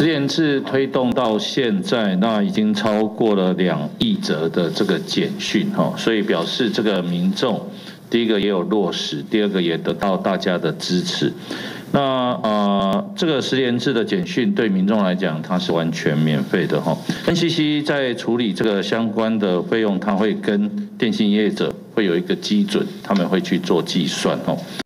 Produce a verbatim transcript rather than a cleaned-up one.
实联制推动到现在，那已经超过了两亿则的这个简讯哈，所以表示这个民众第一个也有落实，第二个也得到大家的支持。那呃，这个实联制的简讯对民众来讲，它是完全免费的哈。N C C 在处理这个相关的费用，它会跟电信业者会有一个基准，他们会去做计算哦。